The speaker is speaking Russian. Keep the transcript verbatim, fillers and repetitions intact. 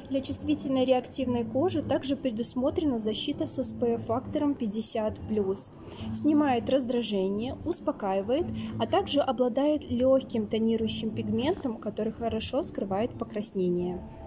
Для чувствительной реактивной кожи также предусмотрена защита с эс пэ эф-фактором пятьдесят плюс. Снимает раздражение, успокаивает, а также обладает легким тонирующим пигментом, который хорошо скрывает покраснение.